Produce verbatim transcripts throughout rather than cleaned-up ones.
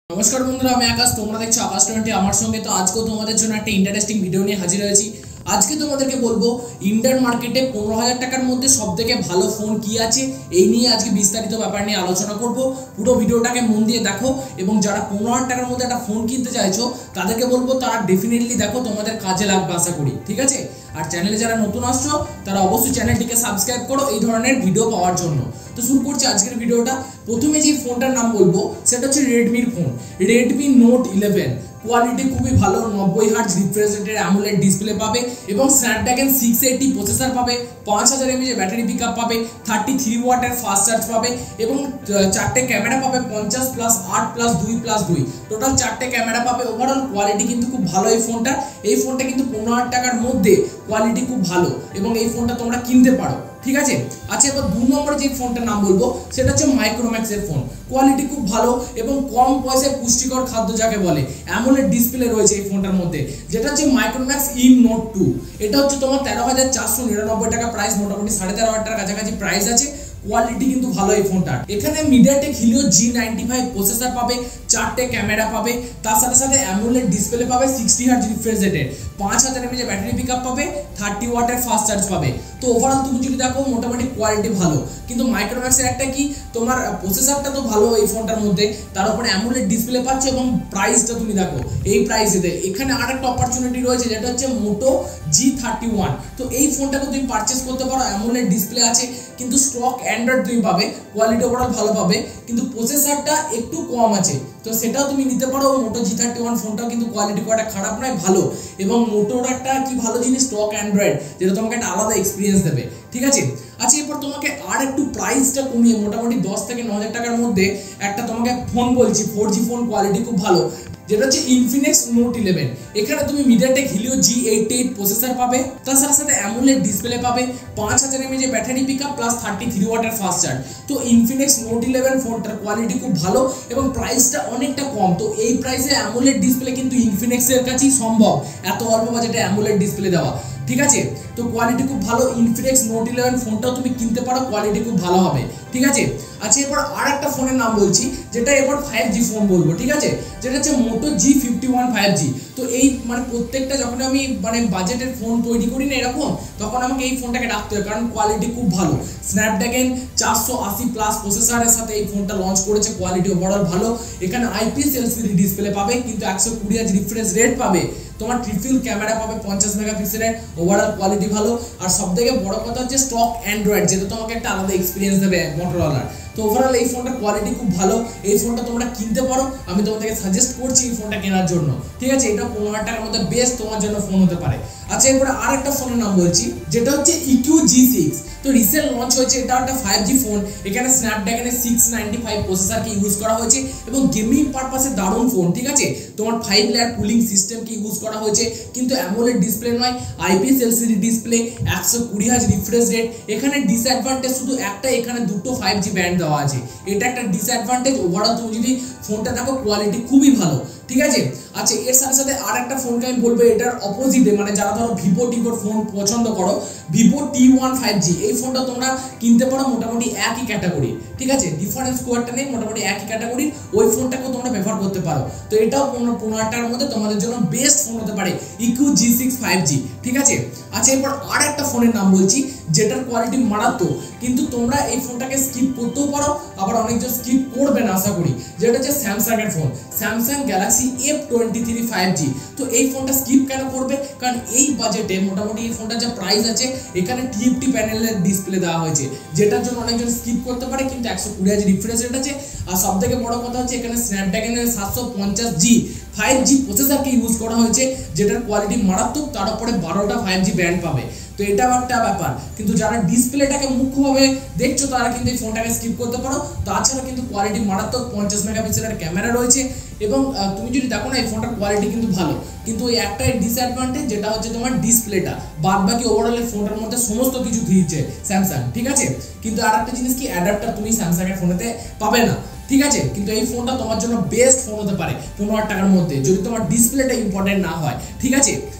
নমস্কার বন্ধুরা, আমি আকাশ। তোমরা দেখছো আকাশ টোয়েন্টি আমার সঙ্গে। তো আজকেও তোমাদের জন্য একটা ইন্টারেস্টিং ভিডিও নিয়ে হাজির হয়েছি। আজকে তোমাদেরকে বলবো ইন্ডিয়ান মার্কেটে পনেরো হাজার টাকার মধ্যে সব থেকে ভালো ফোন কি আছে, এই নিয়ে আজকে বিস্তারিত ব্যাপার নিয়ে আলোচনা করব। পুরো ভিডিওটাকে মন দিয়ে দেখো এবং যারা পনেরো হাজার টাকার মধ্যে একটা ফোন কিনতে চাইছো তাদেরকে বলবো তারা ডেফিনেটলি দেখো, তোমাদের কাজে লাগবে আশা করি, ঠিক আছে। আর চ্যানেলে যারা নতুন আসছো তারা অবশ্যই চ্যানেলটিকে সাবস্ক্রাইব করো এই ধরনের ভিডিও পাওয়ার জন্য। তো শুরু করছি আজকের ভিডিওটা। প্রথমে যে ফোনটার নাম বলবো সেটা হচ্ছে রেডমির ফোন, রেডমি নোট ইলেভেন। কোয়ালিটি খুবই ভালো, নব্বই হার্টজ রিফ্রেশ রেটের অ্যামোলেড ডিসপ্লে পাবে এবং স্ন্যাপড্রাগন সিক্স এইটি প্রসেসর পাবে, পাঁচ হাজার এমএএইচ ব্যাটারি পিক আপ পাবে, থার্টি থ্রি ওয়াটের ফাস্ট চার্জ পাবে এবং চারটে ক্যামেরা পাবে, পঞ্চাশ প্লাস আট প্লাস দুই প্লাস দুই, টোটাল চারটে ক্যামেরা পাবে। ওভারঅল কোয়ালিটি কিন্তু খুব ভালো এই ফোনটা। এই ফোনটা কিন্তু পনেরো হাজার টাকার মধ্যে কোয়ালিটি খুব ভালো এবং এই ফোনটা তোমরা কিনতে পারো, ঠিক আছে। আচ্ছা, এবার দু নম্বরে যে ফোনটার নাম বলবো সেটা হচ্ছে মাইক্রোম্যাক্সের ফোন। কোয়ালিটি খুব ভালো এবং কম পয়সায় পুষ্টিকর খাদ্য যাকে বলে, অ্যামোলেড ডিসপ্লে রয়েছে এই ফোনটার মধ্যে, যেটা হচ্ছে মাইক্রোম্যাক্স ইন নোট টু। এটা হচ্ছে তোমার তেরো হাজার চারশো নিরানব্বই টাকা প্রাইস, মোটামুটি সাড়ে তেরো হাজার টাকার কাছাকাছি প্রাইস আছে। কোয়ালিটি কিন্তু ভালো এই ফোনটার। এখানে MediaTek Helio G ninety five processor পাবে, চারটে ক্যামেরা পাবে, তার সাথে সাথে অ্যামোলেড ডিসপ্লে পাবে, সিক্সটি হার্টজ রিফ্রেশ রেটের, পাঁচ হাজার এমএএইচ ব্যাটারি পিক আপ পাবে, থার্টি ওয়াটের ফাস্ট চার্জ পাবে। তো ওভারঅল তুমি যদি দেখো মোটামুটি কোয়ালিটি ভালো। কিন্তু মাইক্রোম্যাক্সের একটা কি, তোমার প্রসেসরটা তো ভালো এই ফোনটার মধ্যে, তার উপরে অ্যামোলেড ডিসপ্লে পাচ্ছে এবং প্রাইসটা তুমি দেখো এই প্রাইসেতে। এখানে আরেকটা অপরচুনিটি রয়েছে যেটা হচ্ছে মোটো জি থার্টি ওয়ান। তো এই ফোনটাকে তুমি পারচেস করতে পারো, অ্যামোলেড ডিসপ্লে আছে কিন্তু স্টক অ্যান্ড্রয়েড তুমি পাবে, কোয়ালিটি ওভারঅল ভালো পাবে, কিন্তু প্রসেসরটা একটু কম আছে, তো সেটাও তুমি নিতে পারো। মোটো জি থার্টি ওয়ান ফোনটাও কিন্তু কোয়ালিটি খুব একটা খারাপ নয়, ভালো। এবং মোটোর একটা কি ভালো জিনিস, স্টক অ্যান্ড্রয়েড, যেটা তোমাকে একটা আলাদা এক্সপিরিয়েন্স দেবে, ঠিক আছে। আচ্ছা, এরপর তোমাকে আর একটু প্রাইসটা কমিয়ে মোটামুটি দশ থেকে ন হাজার টাকার মধ্যে একটা তোমাকে ফোন বলছি, ফোর জি ফোন, কোয়ালিটি খুব ভালো, যেটা হচ্ছে ইনফিনিক্স নোট ইলেভেন। এখানে তুমি MediaTek Helio G eighty eight processor পাবে, তার সাথে সাথে অ্যামোলেড ডিসপ্লে পাবে, পাঁচ হাজার mAh battery pick up plus thirty three ওয়াটের ফাস্ট চার্জ। তো ইনফিনিক্স নোট ইলেভেন ফোনটার কোয়ালিটি খুব ভালো এবং প্রাইসটা অনেকটা কম। তো এই প্রাইসে অ্যামোলেড ডিসপ্লে কিন্তু ইনফিনিক্সের কাছেই সম্ভব, এত অল্প বাজেটে অ্যামোলেড ডিসপ্লে দেওয়া, ঠিক আছে। তো কোয়ালিটি খুব ভালো, ইনফিনিক্স নোট ইলেভেন ফোনটাও তুমি কিনতে পারো, কোয়ালিটি খুব ভালো হবে, ঠিক আছে। আচ্ছা, এরপর আর একটা ফোনের নাম বলছি, যেটা এরপর ফাইভ জি ফোন বলবো, ঠিক আছে, যেটা হচ্ছে Moto G fifty one five G. তো এই মানে প্রত্যেকটা যখন আমি মানে বাজেটের ফোন তৈরি করি না এরকম, তখন আমাকে এই ফোনটাকে রাখতে হবে, কারণ কোয়ালিটি খুব ভালো। স্ন্যাপড্রাগন চারশো আশি প্লাস প্রসেসরের সাথে এই ফোনটা লঞ্চ করেছে, কোয়ালিটি ওভারঅল ভালো। এখানে আইপিএস এলসিডি ডিসপ্লে পাবে, কিন্তু একশো কুড়ি হার্জ রিফ্রেশ রেট পাবে, তোমার ট্রিপল ক্যামেরা পাবে পঞ্চাশ মেগাপিক্সেলের, ওভারঅল কোয়ালিটি ভালো। আর সব থেকে বড় কথা হচ্ছে স্টক অ্যান্ড্রয়েড, যেটা তোমাকে একটা আলাদা এক্সপিরিয়েন্স দেবে মোটরোলার। তো ওভারঅল এই ফোনটার কোয়ালিটি খুব ভালো, এই ফোনটা তোমরা কিনতে পারো, আমি তোমাদেরকে সাজেস্ট করছি এই ফোনটা কেনার জন্য, ঠিক আছে। এটা পনেরো হাজার টাকার মধ্যে বেস্ট তোমার জন্য ফোন হতে পারে। আচ্ছা, এরপরে আর একটা ফোনের নাম বলছি, যেটা হচ্ছে ইকিউ জি সিক্স। তো রিসেন্ট লঞ্চ হয়েছে, এটা একটা ফাইভ জি ফোন। এখানে স্ন্যাপড্রাগনের সিক্স নাইনটি ফাইভ প্রসেসরকে ইউজ করা হয়েছে এবং গেমিং পারপাসে দারুণ ফোন, ঠিক আছে। তোমার ফাইভ লেয়ার কুলিং সিস্টেমকে ইউজ করা হয়েছে, কিন্তু অ্যামোলেড ডিসপ্লে নয়, আইপিএস এলসিডি ডিসপ্লে, একশো কুড়ি হার্জ রিফ্রেশ রেট। এখানে ডিসঅ্যাডভান্টেজ শুধু একটা, এখানে দুটো ফাইভ জি ব্যান্ড দেওয়া আছে, এটা একটা ডিসঅ্যাডভান্টেজ। ওভারঅল তুমি যদি ফোনটা দেখো কোয়ালিটি খুবই ভালো, ঠিক আছে। আচ্ছা, এর সাথে সাথে আর একটা ফোনকে আমি বলবো এটার অপোজিটে, মানে যারা ধরো ভিভো টিভোর ফোন পছন্দ করো, Vivo T one five G, এই ফোনটা তোমরা কিনতে পারো, মোটামুটি একই ক্যাটাগরি, ঠিক আছে, ডিফারেন্স খুব একটা নেই, মোটামুটি একই ক্যাটাগরি, ওই ফোনটাকেও তোমরা প্রেফার করতে পারো। তো এটাও পনেরো পনেরো হাজার টাকার মধ্যে তোমাদের জন্য বেস্ট ফোন হতে পারে, iQOO G six five G, ঠিক আছে। আচ্ছা, এরপর আর একটা ফোনের নাম বলছি, যেটার কোয়ালিটি মারাত্মক, কিন্তু তোমরা এই ফোনটাকে স্কিপ করতেও পারো, আবার অনেকজন স্কিপ করবে না আশা করি, যেটা হচ্ছে স্যামসাং এর phone, Samsung Galaxy F twenty three five G. তো এই ফোনটা স্কিপ কেন করবে, কারণ এই বাজেটে মোটামুটি এই ফোনটার যা প্রাইস আছে, এখানে টিএফটি প্যানেলের ডিসপ্লে দেওয়া হয়েছে, যেটার জন্য অনেকজন স্কিপ করতে পারে, কিন্তু একশো কুড়ি হাজার রিফ্রেশ রেট আছে। আর সব থেকে বড় কথা হচ্ছে এখানে স্ন্যাপড্রাগনের সাতশো পঞ্চাশ জি ফাইভ জি প্রসেসরকে ইউজ করা হয়েছে, যেটার কোয়ালিটি মারাত্মক, তার উপরে বারোটা ফাইভ জি ব্যান্ড পাবে। তো এটাও একটা ব্যাপার, কিন্তু যারা ডিসপ্লেটাকে মুখ্যভাবে দেখছো তারা কিন্তু এই ফোনটাকে স্কিপ করতে পারো। তাছাড়া কিন্তু কোয়ালিটি মারাত্মক, পঞ্চাশ মেগাপিক্সেলের ক্যামেরা রয়েছে এবং তুমি যদি দেখো না এই ফোনটার কোয়ালিটি কিন্তু ভালো, কিন্তু ওই একটাই ডিসঅ্যাডভান্টেজ, যেটা হচ্ছে তোমার ডিসপ্লেটা, বাদ বাকি ওভারঅল এই ফোনটার মধ্যে সমস্ত কিছু দিয়েছে স্যামসাং, ঠিক আছে। কিন্তু আর একটা জিনিস কি, অ্যাডাপ্টার তুমি স্যামসাং এর ফোনেতে পাবে না, ঠিক আছে। কিন্তু এই ফোনটা তোমার জন্য বেস্ট ফোন হতে পারে পনেরো হাজার টাকার মধ্যে, যদি তোমার ডিসপ্লেটা ইম্পর্টেন্ট না হয়, ঠিক আছে।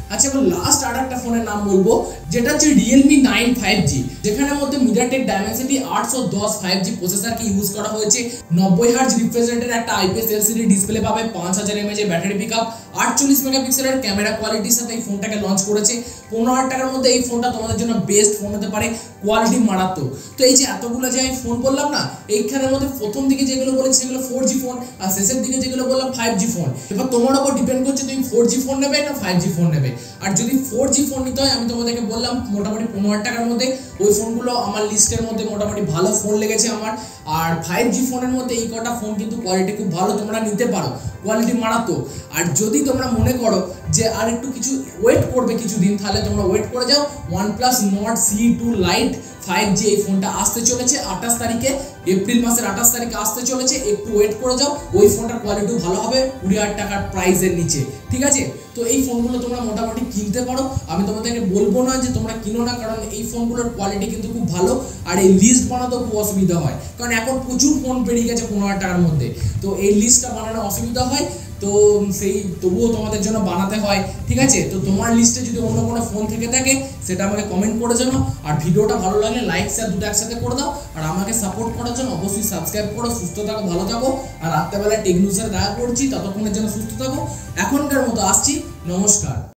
আচ্ছা, এবার লাস্ট আর একটা ফোনের নাম বলবো, যেটা হচ্ছে রিয়েলমি নাইন ফাইভ জি, যেখানের মধ্যে মিডিয়াটেক ডাইমেনসিটি আটশো দশ ফাইভ জি প্রসেসরকে ইউজ করা হয়েছে। নব্বই হার্জ রিফ্রেশ রেটের একটা আইপিএস এলসিডি ডিসপ্লে পাবে, পাঁচ হাজার এমএএইচ এর ব্যাটারি পিকআপ, আটচল্লিশ মেগাপিক্সেলের ক্যামেরা কোয়ালিটির সাথে এই ফোনটাকে লঞ্চ করেছে। পনেরো হাজার টাকার মধ্যে এই ফোনটা তোমাদের জন্য বেস্ট ফোন হতে পারে, কোয়ালিটি মারাত্মক। তো এই যে এতগুলো যে আমি ফোন বললাম না, এইখানের মধ্যে প্রথম দিকে যেগুলো বলেছি সেগুলো ফোর জি ফোন, আর শেষের দিকে যেগুলো বললাম ফাইভ জি ফোন। এবার তোমার উপর ডিপেন্ড করছে তুমি ফোর জি ফোন নেবে না ফাইভ জি ফোন নেবে। আর যদি ফোর জি ফোন নিতে হয়, আমি তোমাদেরকে বললাম মোটামুটি পনেরো হাজার টাকার মধ্যে ওই ফোনগুলো আমার লিস্টের মধ্যে মোটামুটি ভালো ফোন লেগেছে আমার। আর ফাইভ জি ফোনের মধ্যে এই কটা ফোন কিন্তু কোয়ালিটি খুব ভালো, তোমরা নিতে পারো, কোয়ালিটি মারাত্মক। আর যদি তোমরা মনে করো যে আর একটু কিছু ওয়েট করবে কিছুদিন, তাহলে তোমরা ওয়েট করে যাও। OnePlus Nord C two lite five G এই ফোনটা আসতে চলেছে আঠাশ তারিখে, এপ্রিল মাসের আঠাশ তারিখে আসতে চলেছে, একটু ওয়েট করে যাও। ওই ফোনটার কোয়ালিটিও ভালো হবে, কুড়ি হাজার টাকার প্রাইসের নিচে, ঠিক আছে? তো এই ফোনগুলো তোমরা মোটামুটি কিনতে পারো, আমি তোমাদেরকে বলবো না যে তোমরা কিনো না, কারণ এই ফোনগুলোর কোয়ালিটি কিন্তু খুব ভালো। আর এই লিস্ট বানাতেও খুব অসুবিধা হয়, কারণ এখন প্রচুর ফোন বেরিয়ে গেছে পনেরো হাজার টাকার মধ্যে, তো এই লিস্টটা বানানো অসুবিধা হয়। তো সেই তবুও তোমাদের জন্য বানাতে হয়, ঠিক আছে? তো তোমার লিস্টে যদি অন্য কোনো ফোন থেকে থাকে সেটা আমাকে কমেন্ট করে জানো। আর ভিডিওটা ভালো লাগলে লাইক শেয়ার দুটো একসাথে করে দাও। আর আমাকে সাপোর্ট করার জন্য অবশ্যই সাবস্ক্রাইব করো। সুস্থ থাকো, ভালো থাকো। আর রাত্রেবেলায় টেক নিউজের দেখা করছি, ততক্ষণের জন্য সুস্থ থাকো। এখনকার মতো আসছি, নমস্কার।